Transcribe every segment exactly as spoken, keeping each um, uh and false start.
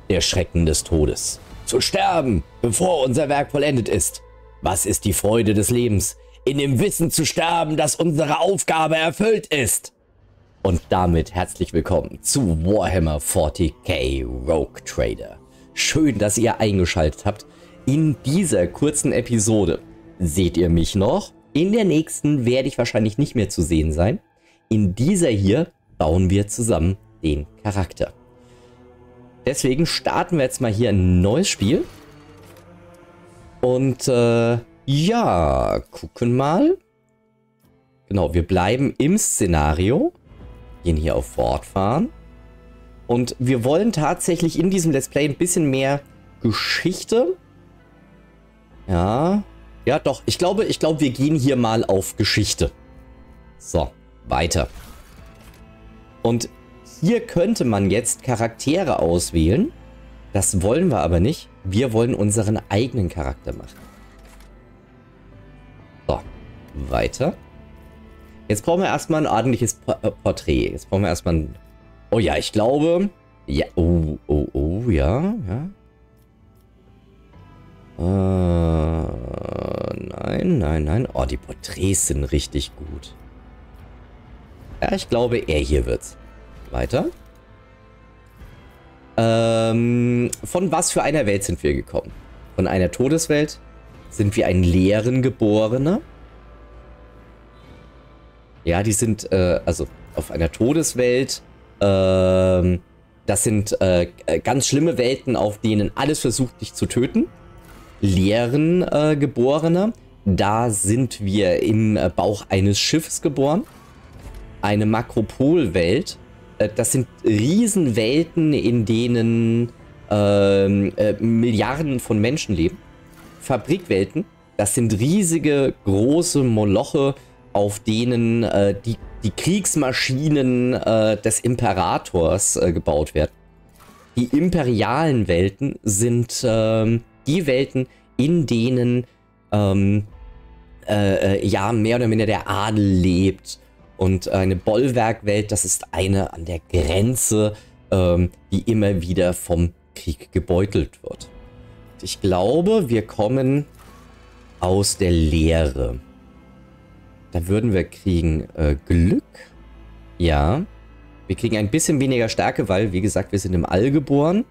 Der Schrecken des Todes. Zu sterben, bevor unser Werk vollendet ist. Was ist die Freude des Lebens? In dem Wissen zu sterben, dass unsere Aufgabe erfüllt ist. Und damit herzlich willkommen zu Warhammer vierzig K Rogue Trader. Schön, dass ihr eingeschaltet habt. In dieser kurzen Episode seht ihr mich noch. In der nächsten werde ich wahrscheinlich nicht mehr zu sehen sein. In dieser hier bauen wir zusammen den Charakter. Deswegen starten wir jetzt mal hier ein neues Spiel. Und äh, ja, gucken mal. Genau, wir bleiben im Szenario. Gehen hier auf Fortfahren. Und wir wollen tatsächlich in diesem Let's Play ein bisschen mehr Geschichte. Ja, ja doch, ich glaube, ich glaube, wir gehen hier mal auf Geschichte. So, weiter. Und hier könnte man jetzt Charaktere auswählen. Das wollen wir aber nicht. Wir wollen unseren eigenen Charakter machen. So, weiter. Jetzt brauchen wir erstmal ein ordentliches Porträt. Jetzt brauchen wir erstmal ein... Oh ja, ich glaube... Ja, oh, oh, oh, ja, ja. Äh, nein, nein, nein. Oh, die Porträts sind richtig gut. Ja, ich glaube, er hier wird's. Weiter. Ähm, von was für einer Welt sind wir gekommen? Von einer Todeswelt? Sind wir ein leeren Geborener? Ja, die sind, äh, also auf einer Todeswelt, ähm, das sind äh, ganz schlimme Welten, auf denen alles versucht, dich zu töten. Leeren äh, Geborener, da sind wir im äh, Bauch eines Schiffes geboren. Eine Makropolwelt, äh, das sind Riesenwelten, in denen äh, äh, Milliarden von Menschen leben. Fabrikwelten, das sind riesige, große Moloche, auf denen äh, die, die Kriegsmaschinen äh, des Imperators äh, gebaut werden. Die imperialen Welten sind äh, die Welten, in denen ähm, äh, ja mehr oder minder der Adel lebt. Und eine Bollwerkwelt, das ist eine an der Grenze, ähm, die immer wieder vom Krieg gebeutelt wird. Ich glaube, wir kommen aus der Leere. Da würden wir kriegen äh, Glück. Ja. Wir kriegen ein bisschen weniger Stärke, weil, wie gesagt, wir sind im All geboren.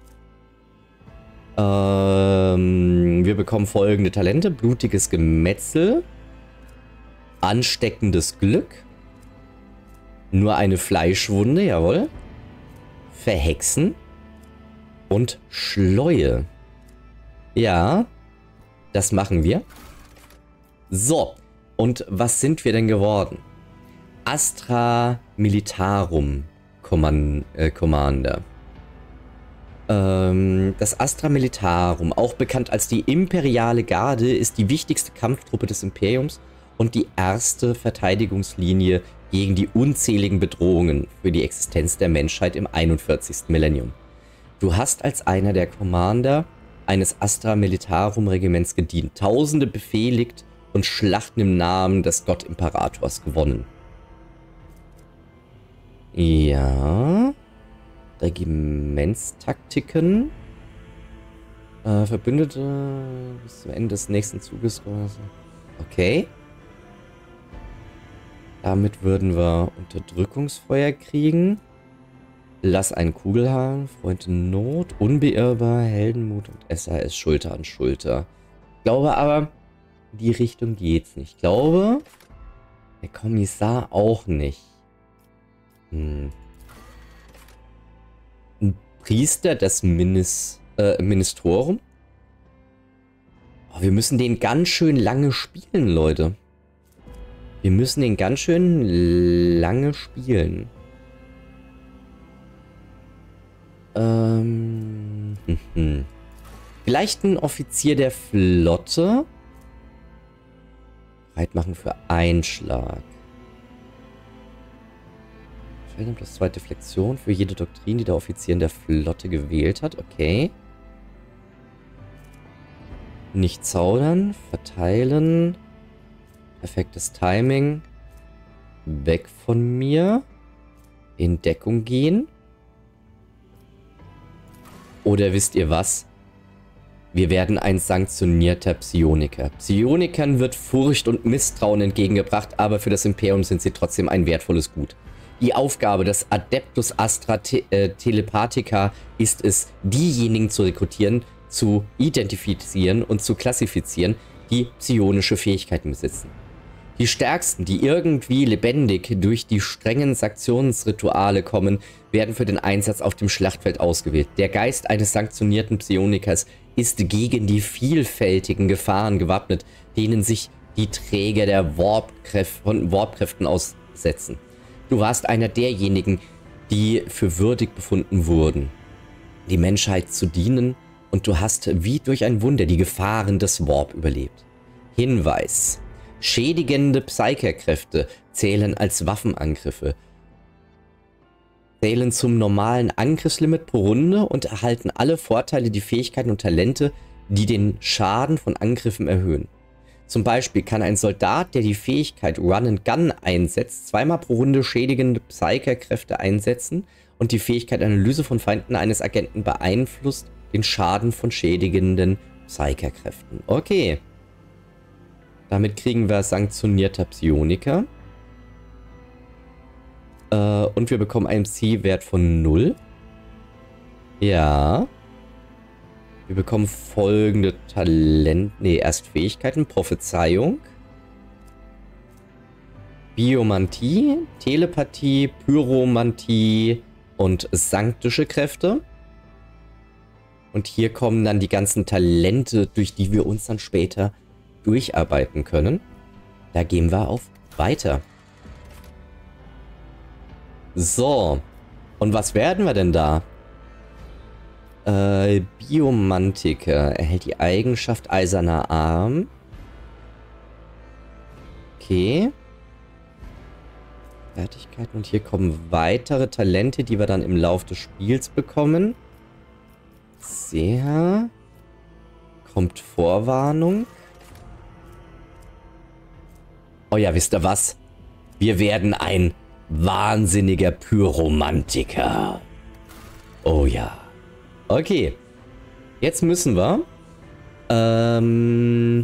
Ähm, wir bekommen folgende Talente. Blutiges Gemetzel. Ansteckendes Glück. Nur eine Fleischwunde, jawohl. Verhexen. Und Schleue. Ja. Das machen wir. So. Und was sind wir denn geworden? Astra Militarum Command äh, Commander. Ähm, das Astra Militarum, auch bekannt als die Imperiale Garde, ist die wichtigste Kampftruppe des Imperiums und die erste Verteidigungslinie gegen die unzähligen Bedrohungen für die Existenz der Menschheit im einundvierzigsten Millennium. Du hast als einer der Commander eines Astra Militarum Regiments gedient, tausende befehligt und Schlachten im Namen des Gott-Imperators gewonnen. Ja. Regimentstaktiken. Äh, Verbündete bis zum Ende des nächsten Zuges. Okay. Damit würden wir Unterdrückungsfeuer kriegen. Lass einen Kugelhahn, Freund in Not, unbeirrbar, Heldenmut und S A S Schulter an Schulter. Ich glaube aber, in die Richtung geht's nicht. Ich glaube, der Kommissar auch nicht. Hm. Ein Priester des Minis, äh, Ministorum? Oh, wir müssen den ganz schön lange spielen, Leute. Wir müssen den ganz schön lange spielen. Ähm. Hm, hm. Vielleicht ein Offizier der Flotte. Bereit machen für Einschlag. Plus zweite Flexion für jede Doktrin, die der Offizier in der Flotte gewählt hat. Okay. Nicht zaudern. Verteilen. Perfektes Timing. Weg von mir. In Deckung gehen. Oder wisst ihr was? Wir werden ein sanktionierter Psioniker. Psionikern wird Furcht und Misstrauen entgegengebracht, aber für das Imperium sind sie trotzdem ein wertvolles Gut. Die Aufgabe des Adeptus Astra Te äh, Telepathica ist es, diejenigen zu rekrutieren, zu identifizieren und zu klassifizieren, die psionische Fähigkeiten besitzen. Die Stärksten, die irgendwie lebendig durch die strengen Sanktionsrituale kommen, werden für den Einsatz auf dem Schlachtfeld ausgewählt. Der Geist eines sanktionierten Psionikers ist gegen die vielfältigen Gefahren gewappnet, denen sich die Träger der Warpkräf- von Warpkräften aussetzen. Du warst einer derjenigen, die für würdig befunden wurden, die Menschheit zu dienen, und du hast wie durch ein Wunder die Gefahren des Warp überlebt. Hinweis: Schädigende Psykerkräfte zählen als Waffenangriffe, zählen zum normalen Angriffslimit pro Runde und erhalten alle Vorteile, die Fähigkeiten und Talente, die den Schaden von Angriffen erhöhen. Zum Beispiel kann ein Soldat, der die Fähigkeit Run and Gun einsetzt, zweimal pro Runde schädigende Psykerkräfte einsetzen, und die Fähigkeit Analyse von Feinden eines Agenten beeinflusst den Schaden von schädigenden Psykerkräften. Okay. Damit kriegen wir sanktionierter Psioniker. Äh, und wir bekommen einen C-Wert von null. Ja. Wir bekommen folgende Talente. Ne, erst Fähigkeiten. Prophezeiung. Biomantie. Telepathie. Pyromantie. Und sanktische Kräfte. Und hier kommen dann die ganzen Talente, durch die wir uns dann später durcharbeiten können. Da gehen wir auf Weiter. So. Und was werden wir denn da? Äh, Biomantiker erhält die Eigenschaft Eiserner Arm. Okay. Fertigkeiten. Und hier kommen weitere Talente, die wir dann im Laufe des Spiels bekommen. Sehr. Kommt Vorwarnung. Oh ja, wisst ihr was? Wir werden ein wahnsinniger Pyromantiker. Oh ja. Okay. Jetzt müssen wir ähm,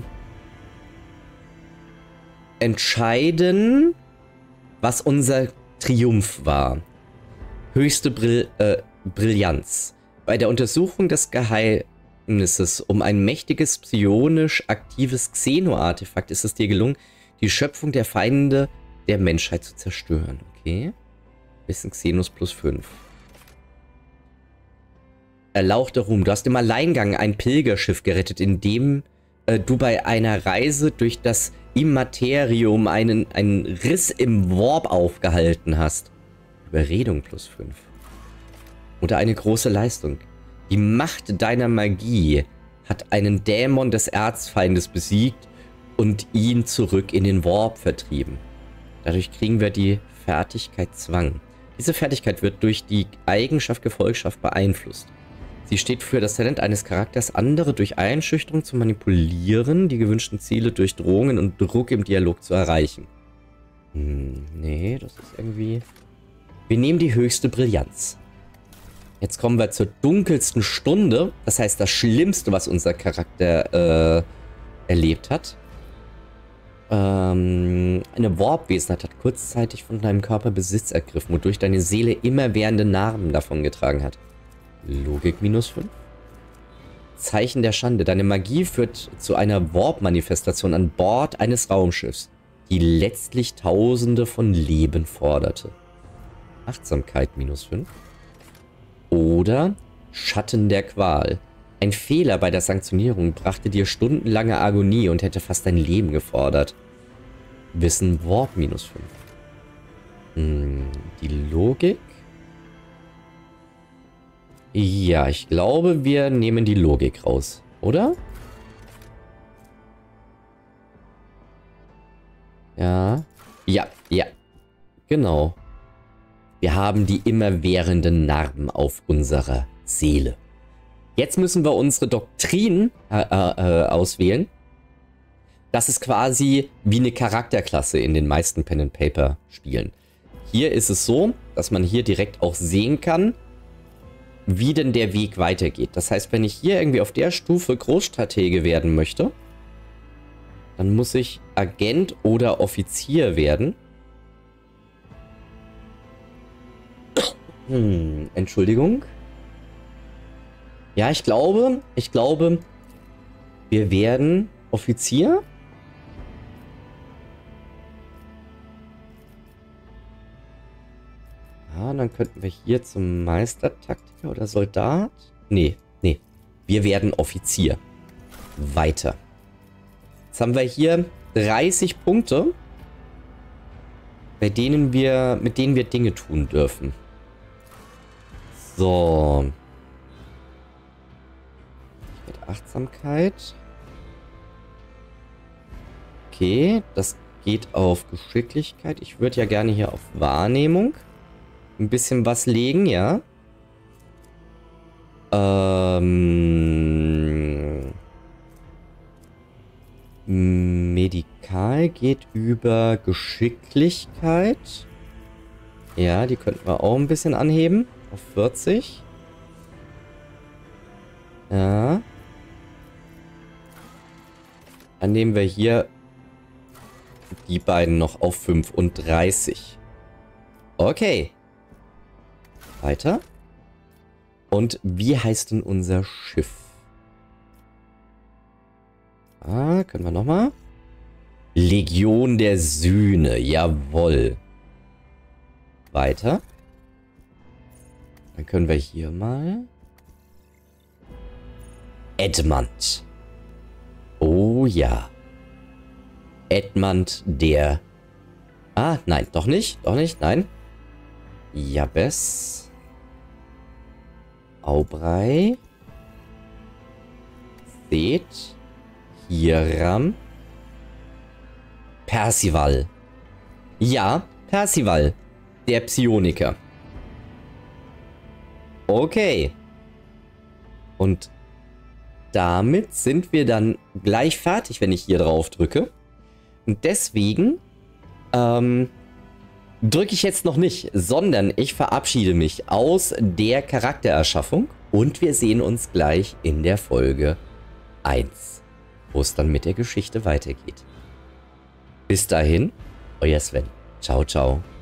entscheiden, was unser Triumph war. Höchste Brill äh, Brillanz. Bei der Untersuchung des Geheimnisses um ein mächtiges, psionisch aktives Xeno-Artefakt ist es dir gelungen, die Schöpfung der Feinde der Menschheit zu zerstören. Okay. Bisschen Xenos plus fünf. Erlauchter Ruhm. Du hast im Alleingang ein Pilgerschiff gerettet, in dem äh, du bei einer Reise durch das Immaterium einen, einen Riss im Warp aufgehalten hast. Überredung plus fünf. Oder eine große Leistung. Die Macht deiner Magie hat einen Dämon des Erzfeindes besiegt und ihn zurück in den Warp vertrieben. Dadurch kriegen wir die Fertigkeit Zwang. Diese Fertigkeit wird durch die Eigenschaft Gefolgschaft beeinflusst. Sie steht für das Talent eines Charakters, andere durch Einschüchterung zu manipulieren, die gewünschten Ziele durch Drohungen und Druck im Dialog zu erreichen. Hm, nee, das ist irgendwie... Wir nehmen die höchste Brillanz. Jetzt kommen wir zur dunkelsten Stunde. Das heißt, das Schlimmste, was unser Charakter äh, erlebt hat. Ähm, eine Warp-Wesenheit hat kurzzeitig von deinem Körper Besitz ergriffen, wodurch deine Seele immerwährende Narben davongetragen hat. Logik minus fünf. Zeichen der Schande. Deine Magie führt zu einer Warp-Manifestation an Bord eines Raumschiffs, die letztlich Tausende von Leben forderte. Achtsamkeit minus fünf. Oder Schatten der Qual. Ein Fehler bei der Sanktionierung brachte dir stundenlange Agonie und hätte fast dein Leben gefordert. Wissen Warp minus fünf. Hm, die Logik? Ja, ich glaube, wir nehmen die Logik raus, oder? Ja. Ja, ja. Genau. Wir haben die immerwährenden Narben auf unserer Seele. Jetzt müssen wir unsere Doktrin äh, äh, auswählen. Das ist quasi wie eine Charakterklasse in den meisten Pen-and-Paper-Spielen. Hier ist es so, dass man hier direkt auch sehen kann, wie denn der Weg weitergeht. Das heißt, wenn ich hier irgendwie auf der Stufe Großstratege werden möchte, dann muss ich Agent oder Offizier werden. Hm, Entschuldigung. Ja, ich glaube, ich glaube, wir werden Offizier. Ja, dann könnten wir hier zum Meistertaktiker oder Soldat. Nee, nee. Wir werden Offizier. Weiter. Jetzt haben wir hier dreißig Punkte, bei denen wir, mit denen wir Dinge tun dürfen. So. Mit Achtsamkeit. Okay, das geht auf Geschicklichkeit. Ich würde ja gerne hier auf Wahrnehmung ein bisschen was legen, ja. Ähm, Medikal geht über Geschicklichkeit. Ja, die könnten wir auch ein bisschen anheben. Auf vierzig. Ja. Dann nehmen wir hier die beiden noch auf fünfunddreißig. Okay. Weiter. Und wie heißt denn unser Schiff? Ah, können wir nochmal? Legion der Sühne. Jawohl. Weiter. Dann können wir hier mal... Edmund. Oh ja. Edmund der... Ah, nein, doch nicht. Doch nicht, nein. Jabes. Aubrey. Seth. Hiram. Percival. Ja, Percival. Der Psioniker. Okay. Und damit sind wir dann gleich fertig, wenn ich hier drauf drücke. Und deswegen ähm, drücke ich jetzt noch nicht, sondern ich verabschiede mich aus der Charaktererschaffung und wir sehen uns gleich in der Folge eins, wo es dann mit der Geschichte weitergeht. Bis dahin, euer Sven. Ciao, ciao.